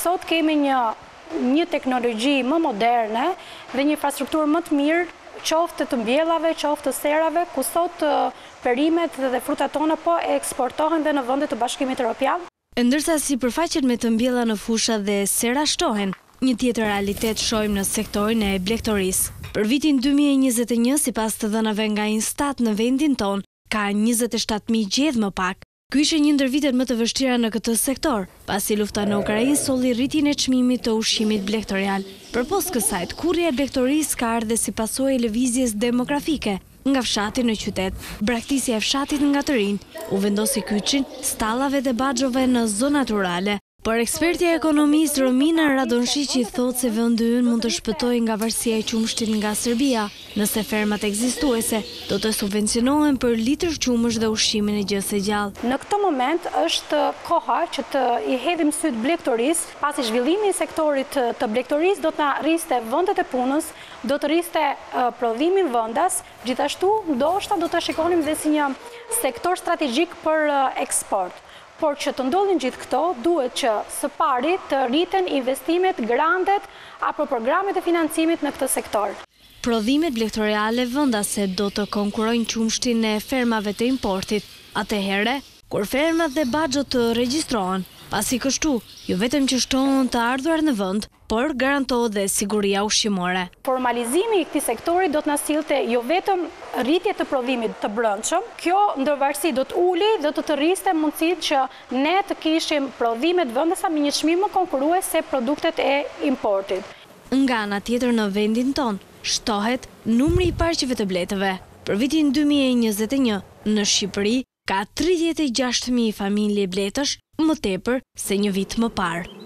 sot kemi një teknologji më moderne dhe një infrastrukturë më të mirë, qoftë të mbjellave, qoftë të serave, ku sot perimet dhe frutat tona po eksportohen dhe në vendet të Bashkimit Evropian. Ndërsa sipërfaqet me të mbjella në fusha dhe sera shtohen, një tjetër realitet shohim në sektorin e blegtorisë. Për vitin 2021, sipas të dhënave nga Instat në vendin ton, ka 27.000 gjedh më pak. Ky ishte një ndër vitet më të vështira në këtë sektor, pasi lufta në Ukrainë solli rritjen e çmimit të ushqimit blegtorial. Përpos kësaj, kurrja e blegtorisë ka ardhur si pasojë e lëvizjes demografike nga fshati në qytet. Braktisja e fshatit nga të rinj u vendosi kyçin stallave dhe baxhove në zonat rurale. Por ekspertja e ekonomisë Romina Radonshiqi thotë se vendi ynë mund të shpëtojë nga varësia e qumshtit nga Serbia, nëse fermat ekzistuese do të subvencionohen për litër qumësh dhe ushqimin e gjës së gjallë. Në këtë moment është koha që të i hedhim syt blegtorisë, pasi zhvillimi i sektorit të blegtorisë do të na rriste vendet e punës, do të rriste prodhimin vendas, gjithashtu ndoshta do ta shikonim dhe si një sektor strategjik për eksport. Por që të ndodhin gjithë këto, duhet që së pari të rriten investimet, grandet apo programet e financimit në këtë sektor. Prodhimet blegtoriale vendase do të konkurrojnë qumshtin e fermave të importit. Atëherë, kur fermat dhe baxhot të regjistrohen, pasi kështu, jo vetëm që shtohen të ardhurat në vend, por garantohet dhe siguria ushqimore. Formalizimi i këtij sektori do të na sillte jo vetëm rritje të prodhimit të brendshëm, kjo ndërvarësi do të uli dhe do të rriste mundësitë që ne të kishim prodhimet vendesa me një çmim më konkurrues se produktet e importit. Nga ana tjetër në vendin ton, shtohet numri i parqeve të bletëve. Për vitin 2021, në Shqipëri ka 36.000 familje bletësh, më tepër se një vit më parë.